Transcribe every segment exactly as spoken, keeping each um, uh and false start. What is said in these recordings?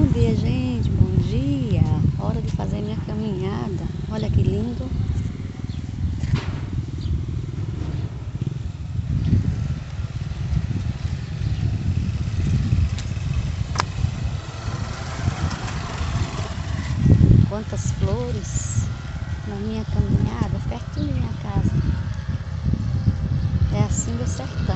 Bom dia, gente, bom dia. Hora de fazer minha caminhada. Olha que lindo. Quantas flores na minha caminhada, pertinho da minha casa. É assim do sertão.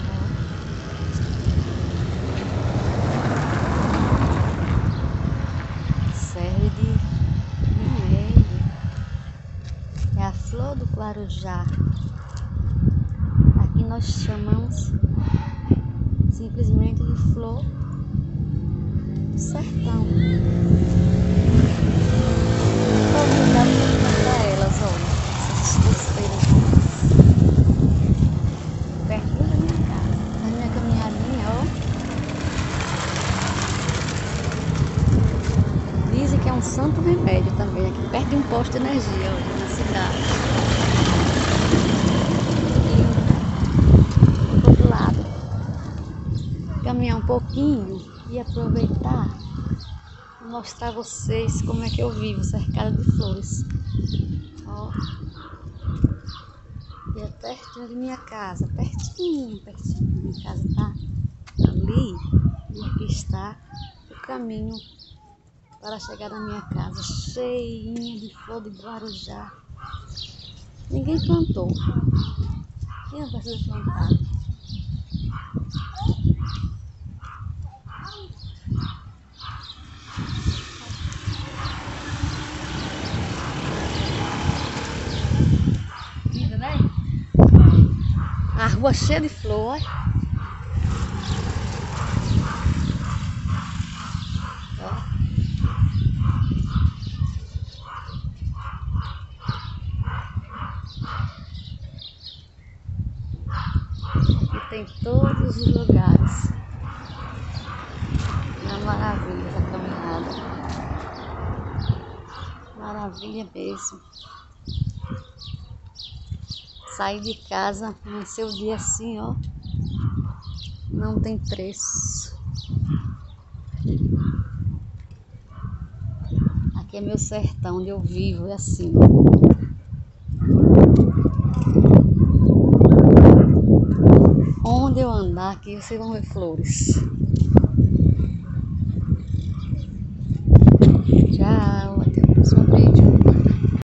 Serve de remédio. É a flor do Guarujá. Aqui nós chamamos simplesmente de flor do sertão. Vou dar um para elas, olha. Essas costeiras pertinho da minha casa. Na minha caminhadinha, ó. Dizem que é um santo remédio também, aqui perto de um posto de energia, olha, na cidade. E do outro lado, caminhar um pouquinho e aproveitar e mostrar a vocês como é que eu vivo, cercada de flores. Ó, e é pertinho de minha casa, pertinho, pertinho. Minha casa tá ali e aqui está o caminho para chegar na minha casa, cheinha de flor de Guarujá. Ninguém plantou. Quem não precisa plantar? Linda, né? A rua cheia de flor. Ó. Aqui tem todos os lugares. Uma maravilha essa caminhada. Maravilha mesmo. Sair de casa, amanhecer o dia assim, ó. Não tem preço. Aqui é meu sertão, onde eu vivo, é assim. Onde eu andar aqui, vocês vão ver flores.